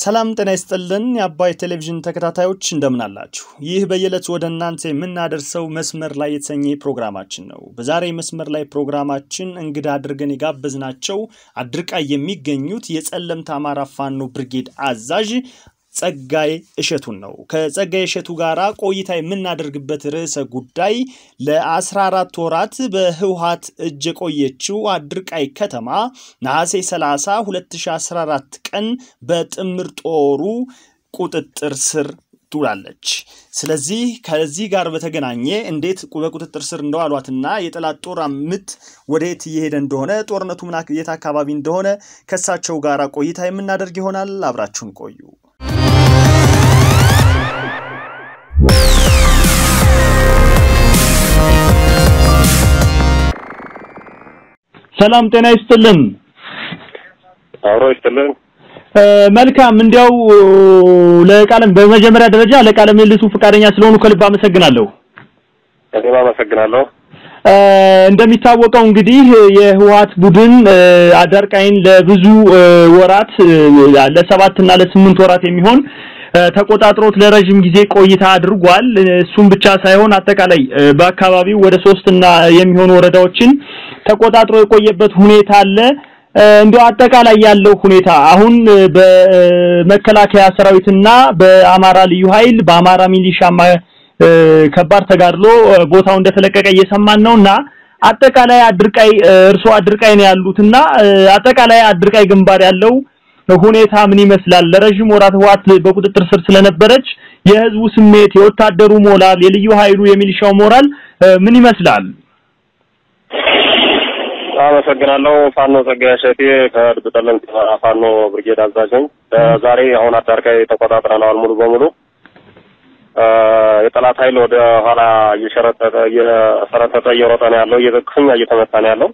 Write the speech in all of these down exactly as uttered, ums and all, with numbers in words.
ሰላም ጤና ይስጥልን የአባይ ቴሌቪዥን ተከታታዮች እንደምን አላችሁ ይህ በየለቱ ወደ እናንተ የምናደርሰው መስመር ላይ የተሰኘ ፕሮግራማችን ነው በዛሬ መስመር ላይ ፕሮግራማችን እንግዳ አድርገን የጋበዝናቸው አድርቃይ የሚገኙት የጸለምት አማራ ፋኖ ብርጌድ አዛዥ ጸጋይ እሸቱን ነው ከጸጋይ እሸቱ ጋራ ቆይታ የምናደርግበት ርዕሰ ጉዳይ ለ14 ወራት በህውሃት እጅ ቆየችው አድርቃይ ከተማ ነሐሴ ሰላሳ ሁለት ሺህ አስራ አራት ቀን በጥምር ጦሩ ቁጥጥር ስር ትውላለች ስለዚህ ከዚህ ጋር በተገናኘ እንዴት በቁጥጥር ስር እንደዋሏትና የጠላት ጦር አምት ወዴት እየሄደ እንደሆነ ጦርነቱ ምን የት አካባቢ እንደሆነ ከሳቸው ጋራ ቆይታ የምናደርግ ይሆናል አብራችሁን ቆዩ ሰላም ጤና ይስጥልን አውሮ ይስጥልን መልካም እንዲያው ለቃለም በመጀመሪያ ደረጃ ለቃለም ልሱ ፍቃደኛ ስለሆኑ ከልብ አመሰግናለሁ እኔም አመሰግናለሁ እንደሚታወቀው እንግዲህ የህዋት ቡድን አዳርቃይን ለብዙ ወራት ለሰባት እና ለስምንት ወራት የሚሆን ተቆጣጥሮት ለረጅም ጊዜ ቆይታ አድርጓል እሱም ብቻ ሳይሆን አጠቃላይ በአካባቢው ወደ ሶስት እና የሚሆኑ ወረዳዎችን ተቆጣጥሮ የቆየበት ሁኔታ አለ እንዴው አጠቃላይ ያለው ሁኔታ አሁን በመከላከያ ሰራዊትና በአማራ ልዩ ኃይል በአማራ ሚሊሻማ ከባድ ተጋድሎ ቦታው እንደተለቀቀ እየሰማን ነውና አጠቃላይ አድርቃይ እርሶ አድርቃይ ነው ያሉትና አጠቃላይ አድርቃይ ግንባር ያለው ሁኔታ ምን ይመስላል ለረጅም ወራት ህዋት በቁጥጥር ስር ስለነበረች የህዝቡ ስሜት የወታደሩ ሞራል የልዩ ኃይሉ የሚሊሻው ሞራል ምን ይመስላል አመሰግናለሁ ፋኖ ጸጋይ እሸቴ ከድብጠለምት ፋኖ ብርጌድ አዛዥ ዛሬ አሁን አዳርቃይ ተቆጣጥረናል ሙሉ በሙሉ የጠላት ኃይል ወደ ኋላ እየሸረጠጠ እየሰረጠጠ እየሮጠ ነው ያለው እየተከፈኛ እየተመታ ነው ያለው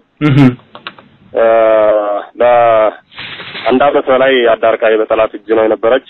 ለ አንድ አመት በላይ አዳርቃይ በጠላት እጅ ነው የነበረች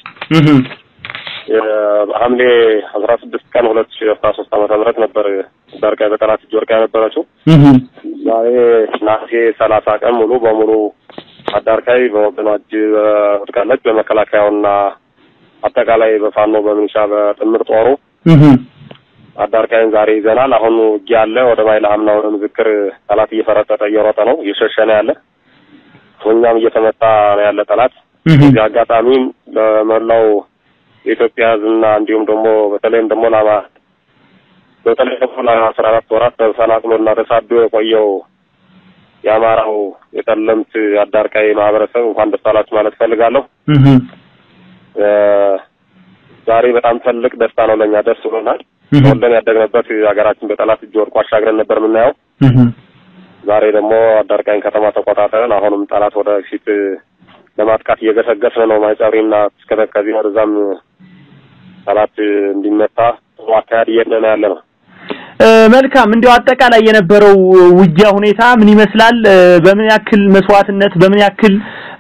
በሐምሌ አስራ ስድስት ቀን ሁለት ሺህ አስራ ሶስት ዓመተ ምህረት ነበር አዳርቃይ በጠላት እጅ ወርቃ የነበረችው ዛሬ ነሐሴ ሰላሳ ቀን ሙሉ በሙሉ አዳርቃይ በወገኖች ወድቃለች በመከላከያውና አጠቃላይ በፋኖ በሚሊሻ በጥምር ጦሩ አዳርቃይን ዛሬ ይዘናል አሁን ውጊያ አለ ወደ ባይላምና ወደ ምዝክር ጠላት እየፈረጠጠ እየሮጠ ነው እየሸሸነ ያለ ወኛም እየተመታ ነው ያለ ጠላት ያጋጣሚ ለመላው የኢትዮጵያ ህዝብና እንዲሁም ደግሞ በተለይም ደግሞ ላማ በተለይ ደግሞ ለአስራ አራት ወራት ተሰናክሎና ተሳዶ የቆየው የአማራው የጠለምት አዳርቃይ ማህበረሰብ እንኳን ደስ አላችሁ ማለት ፈልጋለሁ ዛሬ በጣም ትልቅ ደስታ ነው ለኛ ደስ ብሎናል ወንደም ያደግነበት ሀገራችን በጠላት እጅ ወርቆ አሻግረን ነበር ምናየው ዛሬ ደግሞ አዳርቃይን ከተማ ተቆጣጠረን አሁንም ጠላት ወደ ፊት ለማጥቃት እየገሰገሰ ነው ማይጻሪና እስከተከዚ ወደዛም ጠላት እንዲመታ ዋካድ እየደነ ያለ ነው መልካም እንዲው አጠቃላይ የነበረው ውጊያ ሁኔታ ምን ይመስላል በምን ያክል መስዋዕትነት በምን ያክል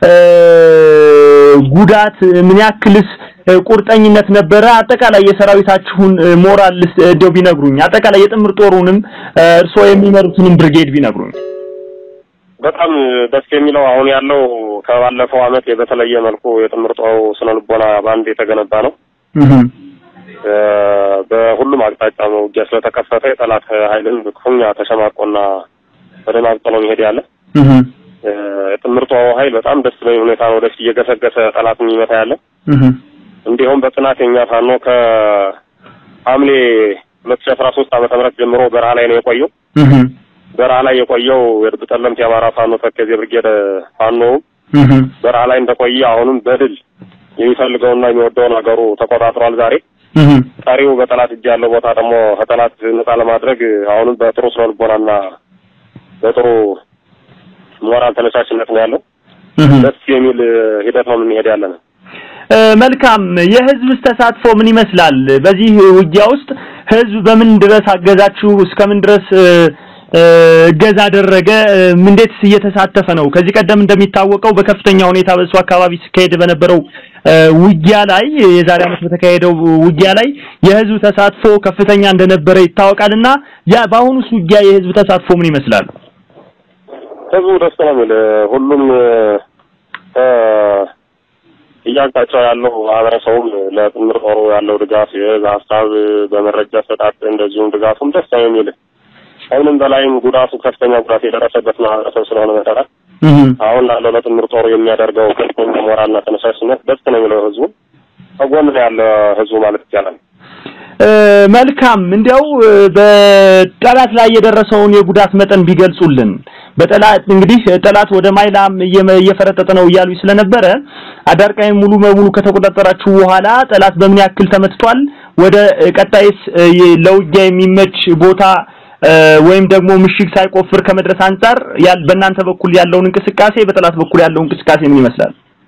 ጉዳት ምን ያክልስ ቁርጠኝነት ነበር አጠቃላይ የሰራዊታችሁን ሞራል ደው ቢነግሩኝ አጠቃላይ የጥምር ጦሩንም እርሶ የሚመሩትንም ብርጌድ ቢነግሩኝ በጣም ደስ የሚለው አሁን ያለው ከባለፈው አመት በተለየ መልኩ የጥምር ጦሩ ስነልቦና ባንድ የተገነባ ነው በሁሉም አቅጣጫ ነው ውጊያ ስለተከፈተ የጠላት ኃይልን በክፉኛ ተሸማቆና ተደናግጦ ነው ይሄድ ያለ የጥምር ጦሩ ኃይል በጣም ደስ በሚል ሁኔታ ነው ወደፊት እየገሰገሰ ጠላትን ይመታ ያለ እንዲሁም በጥናተኛ ፋኖ ከሐምሌ ሁለት ሺህ አስራ ሶስት ዓመተ ምህረት ጀምሮ በረሃ ላይ ነው የቆየው በረሃ ላይ የቆየው የድብጠለምት የአማራ ፋኖ ተከዜ ብርጌድ ፋኖ በረሃ ላይ እንደቆየ አሁንም በድል የሚፈልገውና የሚወደው ነገሩ ተቆጣጥሯል ዛሬ ታሪው በጠላት እጅ ያለው ቦታ ደግሞ ከጠላት ነፃ ለማድረግ አሁንም በጥሩ ስነልቦናና በጥሩ ሞራል ተነሳሽነት ነው ያለው ደስ የሚል ሂደት ነው የምንሄድ ያለነው መልካም የህዝብ ተሳትፎ ምን ይመስላል በዚህ ውጊያ ውስጥ ህዝብ በምን ድረስ አገዛችሁ እስከምን ድረስ እገዛ አደረገ እንዴት እየተሳተፈ ነው ከዚህ ቀደም እንደሚታወቀው በከፍተኛ ሁኔታ በሱ አካባቢ ሲካሄድ በነበረው ውጊያ ላይ የዛሬ አመት በተካሄደው ውጊያ ላይ የህዝብ ተሳትፎ ከፍተኛ እንደነበረ ይታወቃልና ያ ባሁኑ ውጊያ የህዝብ ተሳትፎ ምን ይመስላል ህዝቡ ደስ ነው ሁሉም እያንታቸው ያለው ማህበረሰቡም ለጥምር ጦሩ ያለው ድጋፍ የሀሳብ በመረጃ ሰጣጥ እንደዚሁም ድጋፉም ደስ የሚል አሁንም በላይም ጉዳቱ ከፍተኛ ጉዳት የደረሰበት ማህበረሰብ ስለሆነ መሰረት አሁን ላለው ለጥምር ጦሩ የሚያደርገው ከፍተኛ ሞራልና ተነሳሽነት ደስ ነው የሚለው ህዝቡ አጎን ያለ ህዝቡ ማለት ይቻላል። መልካም እንዲያው በጠላት ላይ የደረሰውን የጉዳት መጠን ቢገልጹልን። በጠላት እንግዲህ ጠላት ወደ ማይላም እየፈረጠጠ ነው ይያሉ ስለነበረ አዳርቃይ ሙሉ በሙሉ ከተቆጣጠራችሁ በኋላ ጠላት በምን ያክል ተመትቷል? ወደ ቀጣይስ ለውጊያ የሚመች ቦታ ወይም ደግሞ ምሽግ ሳይቆፍር ከመድረስ አንፃር ያል በእናንተ በኩል ያለውን እንቅስቃሴ በጠላት በኩል ያለው እንቅስቃሴ ምን ይመስላል?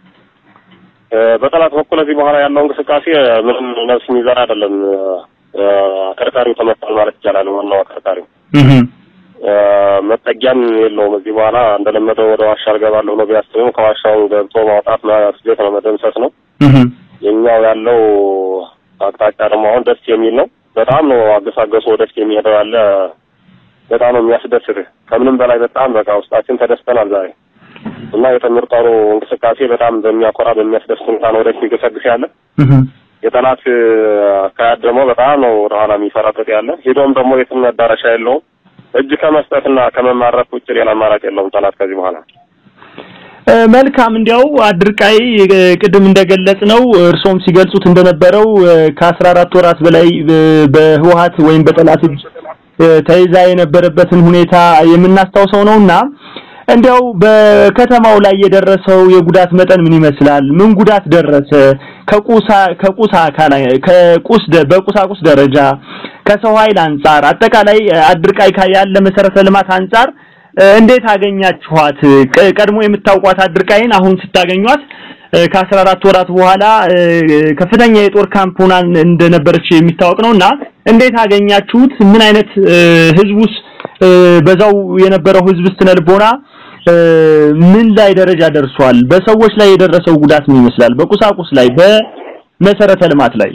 በጠላት በኩል እዚህ በኋላ ያለው እንቅስቃሴ ምንም ነፍስ የሚዘራ አይደለም። አከርካሪው ተመቷል ማለት ይቻላል። ዋናው አከርካሪው እህ መጠጊያም የለውም። እዚህ በኋላ እንደለመደው ወደ ዋሻ ገባለሁ ነው ቢያስበው ከዋሻው ገብቶ ማውጣት ማስገት ነው መደምሰስ ነው። እህ የኛው ያለው አቅጣጫ ደግሞ አሁን ደስ የሚል ነው። በጣም ነው አገሳገሱ ደስ የሚሄደው ያለ በጣም ነው የሚያስደስት። ከምንም በላይ በጣም በቃ ውስጣችን ተደስተናል ዛሬ እና የጥምር ጦሩ እንቅስቃሴ በጣም በሚያኮራ በሚያስደስት ሁኔታ ነው ወደፊት ይገሰግስ ያለ። እህ የጠላት አካሄድ ደግሞ በጣም ነው ወደኋላ የሚፈራጠጥ ያለ። ሄዶም ደግሞ የትም መዳረሻ የለውም። እጅ ከመስጠትና ከመማረክ ውጭ ሌላ አማራጭ የለውም ጠላት ከዚህ በኋላ። መልካም እንዲያው አድርቃይ ቅድም እንደገለጽ ነው እርሶም ሲገልጹት እንደነበረው ከ14 ወራት በላይ በህወሓት ወይም በጠላት እጅ ተይዛ የነበረበትን ሁኔታ የምናስታውሰው ነውና እንዲያው በከተማው ላይ የደረሰው የጉዳት መጠን ምን ይመስላል? ምን ጉዳት ደረሰ? ከቁሳ ከቁሳ አካል ከቁስ በቁሳቁስ ደረጃ ከሰው ኃይል አንፃር አጠቃላይ አድርቃይ ያለ መሰረተ ልማት አንፃር እንዴት አገኛችኋት? ቀድሞ የምታውቋት አድርቃይን አሁን ስታገኟት ከ14 ወራት በኋላ ከፍተኛ የጦር ካምፕ ሆና እንደነበረች የሚታወቅ ነውና እንዴት አገኛችሁት? ምን አይነት ህዝቡስ በዛው የነበረው ህዝብ ስነልቦና ምን ላይ ደረጃ ደርሷል? በሰዎች ላይ የደረሰው ጉዳት ምን ይመስላል? በቁሳቁስ ላይ በመሰረተ ልማት ላይ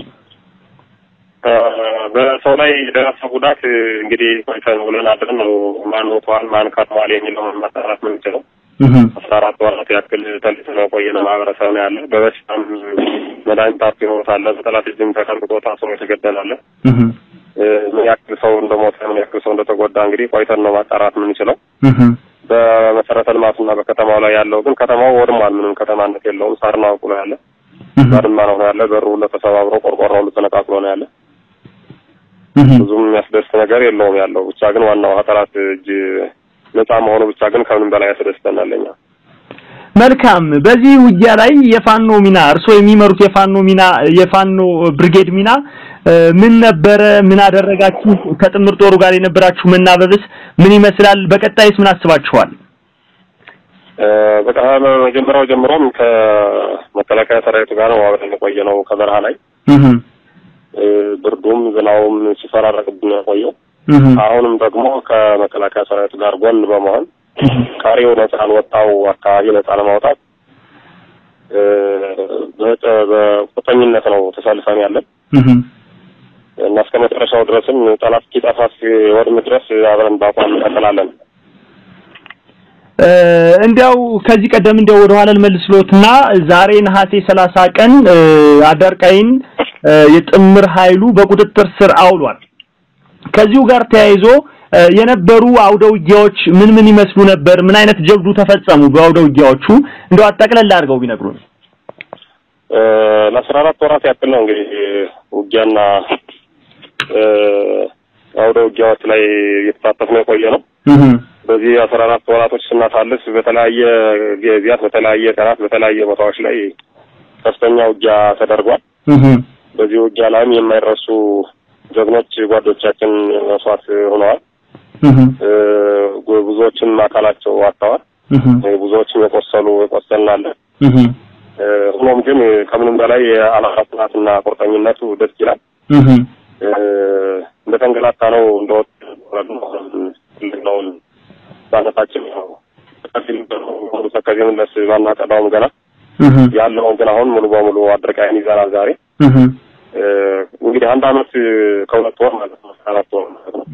በሰው ላይ የደረሰው ጉዳት እንግዲህ ቆይተን ብለን አድረን ነው ማን ወጥቷል ማን ቀርቷል የሚለው ማጣራት ምን ይችላል። አስራ አራት ወራት ያክል ተልተው ቆየነ ማህበረሰብ ነው ያለ። በበሽታም መድኃኒት ታጥቶ ታለ በጠላት እጅም ተቀርቆ ታስሮ የተገደላለ። እህ ምን ያክል ሰው እንደሞተ ምን ያክል ሰው እንደተጎዳ እንግዲህ ቆይተን ነው ማጣራት ምን ይችላል። እህ በመሰረተ ልማትና በከተማው ላይ ያለው ግን ከተማው ወድሟል። ምንም ከተማነት የለውም። ሳርና አቁሎ ያለ ባድማ ነው ያለ። በሩ ለተሰባብሮ ቆርቆሮው ለተነቃቅሎ ነው ያለ። ብዙም የሚያስደስት ነገር የለውም ያለው። ብቻ ግን ዋናው ሀጠራት እጅ ነፃ መሆኑ ብቻ ግን ከምንም በላይ ያስደስተናልኛ። መልካም በዚህ ውጊያ ላይ የፋኖ ሚና እርሶ የሚመሩት የፋኖ ሚና የፋኖ ብርጌድ ሚና ምን ነበረ? ምን አደረጋችሁ? ከጥምር ጦሩ ጋር የነበራችሁ መናበብስ ምን ይመስላል? በቀጣይስ ምን አስባችኋል? በቃ መጀመሪያው ጀምሮም ከመከላከያ ሰራዊቱ ጋር ነው አብረን ቆየነው ከበረሃ ላይ እህ ብርዱም ዝናውም ሲፈራረቅብን ቆየው። አሁንም ደግሞ ከመከላከያ ሰራዊቱ ጋር ጎን በመሆን ካሪው ነፃ ወጣው አካባቢ ነፃ ለማውጣት በቁጥኝነት ነው ተሰልፈን ያለን። እህ እና እስከ መጨረሻው ድረስም ጠላት ኪጣፋስ ወድም ድረስ አብረን ባቋም እንቀጥላለን። እንዲያው ከዚህ ቀደም እንዲያው ወደ ኋላ ልመልስሎትና ዛሬ ነሐሴ ሰላሳ ቀን አዳርቃይን የጥምር ኃይሉ በቁጥጥር ስር አውሏል። ከዚሁ ጋር ተያይዞ የነበሩ አውደውጊያዎች ምን ምን ይመስሉ ነበር? ምን አይነት ጀብዱ ተፈጸሙ በአውደውጊያዎቹ? እንደው አጠቅለል አድርገው ቢነግሩን። ለአስራ አራት ወራት ያክል ነው እንግዲህ ውጊያና አውደውጊያዎች ላይ እየተሳተፍን የቆየ ነው። እህ በዚህ አስራ አራት ወራቶች ስናሳልፍ በተለያየ ጊዜያት በተለያየ ቀናት በተለያየ ቦታዎች ላይ ከፍተኛ ውጊያ ተደርጓል። እህ በዚህ ውጊያ ላይም የማይረሱ ጀግኖች ጓዶቻችን መስዋዕት ሆነዋል። እህ ብዙዎችን አካላቸው አጣዋል። እህ ብዙዎችን የቆሰሉ የቆሰልናል። እህ ሆኖም ግን ከምንም በላይ አላፋጥናትና ቁርጠኝነቱ ደስ ይላል። እህ እንደተንገላታ ነው እንደወጥ ነው ባለታችን ነው ከፊል ነው ተከጀም ለስ ባና ቀዳው ገና እህ ያለው ግን አሁን ሙሉ በሙሉ አድርቃይን ይዛራል ዛሬ። እህ እንግዲህ አንድ አመት ከሁለት ወር ማለት ነው አራት ወር ማለት ነው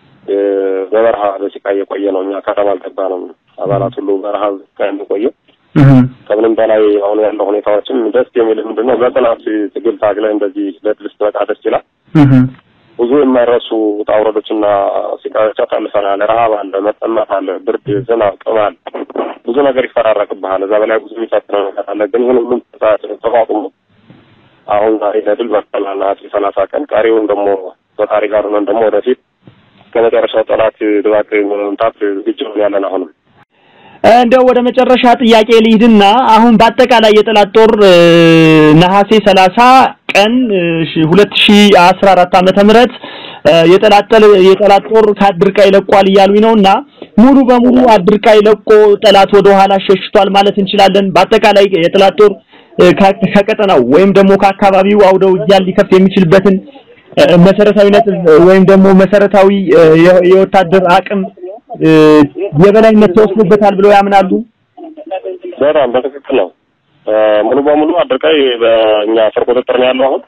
በበረሃ በሲቃይ የቆየ ነው። እኛ ከተማ አልገባንም። አባላት ሁሉ በረሃ ከእንደ ቆየ ከምንም በላይ አሁን ያለው ሁኔታዎችም ደስ የሚል ምንድነው በጥናት ትግል ታግለ እንደዚህ ለድል ስትበቃ ደስ ይላል። ብዙ የማይረሱ ጣውረዶችና ሲቃዎች አልፈናል። ረሃብ አለ፣ መጠማት አለ፣ ብርድ፣ ዝናብ፣ ቅማል ብዙ ነገር ይፈራረቅብሃል። እዛ በላይ ብዙ የሚፈጥረው ነገር አለ። ግን ይሁን ሁሉም ተቋቁሞ አሁን ዛሬ ለድል በቅተናል። ሰላሳ ቀን ቀሪውን ደግሞ በታሪ ጋር ሆነን ደግሞ ወደፊት ከመጨረሻው ጠላት ድባቅ መምታት ዝግጁ ያለን አሁንም እንደው ወደ መጨረሻ ጥያቄ ልሂድና አሁን በአጠቃላይ የጠላት ጦር ነሐሴ ሰላሳ ቀን ሁለት ሺህ አስራ አራት ዓመተ ምህረት የጠላት የጠላት ጦር ከአድርቃይ ለቋል ይያሉኝ ነውና ሙሉ በሙሉ አድርቃይ ለቆ ጠላት ወደ ኋላ ሸሽቷል ማለት እንችላለን። በአጠቃላይ የጠላት ጦር ከቀጠናው ወይም ደግሞ ከአካባቢው አውደ ውጊያ ሊከፍ የሚችልበትን መሰረታዊ ነጥብ ወይም ደግሞ መሰረታዊ የወታደር አቅም የበላይነት ተወስዶበታል ብለው ያምናሉ? በጣም በትክክል ነው። ሙሉ በሙሉ አድርቃይ በእኛ ስር ቁጥጥር ነው ያለው። አሁን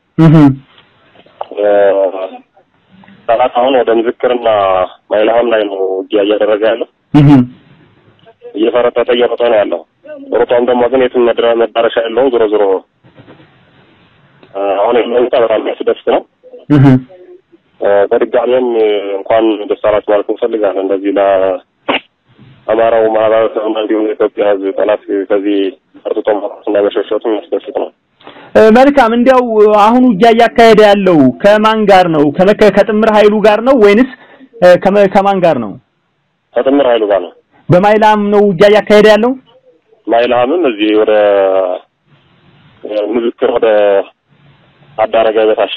ጠላት አሁን ወደ ምዝክርና ማይልሃም ላይ ነው ውጊያ እያደረገ ያለው። እየፈረጠጠ እየሮጠ ነው ያለው። ሮጣም ደግሞ ግን የትም መዳረሻ የለውም። ዞሮ ዞሮ አሁን የመንታ በጣም ያስደስት ነው። በድጋሚም እንኳን ደስ አላችሁ ማለት እንፈልጋለን። እንደዚህ ለአማራው ማህበረሰብ እንዲሁም ለኢትዮጵያ ሕዝብ ጠላት ከዚህ አርጥቶ ማጥፋትና መሸሸቱ ያስደስት ነው። መልካም። እንዲያው አሁን ውጊያ እያካሄደ ያለው ከማን ጋር ነው? ከጥምር ኃይሉ ጋር ነው ወይንስ ከማን ጋር ነው? ከጥምር ኃይሉ ጋር ነው። በማይላም ነው ውጊያ እያካሄደ ያለው? ማይላምም እዚህ ወደ ምዝክር ወደ አዳረጋ በታች።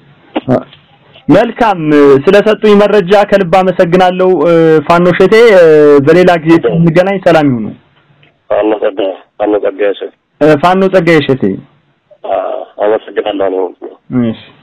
መልካም። ስለሰጡኝ መረጃ ከልብ አመሰግናለሁ ፋኖ ሸቴ። በሌላ ጊዜ እንገናኝ። ሰላም ይሁኑ። ፋኖ ጸጋዬ ፋኖ ጸጋዬ ሸቴ ፋኖ ጸጋዬ ሸቴ አመሰግናለሁ። እሺ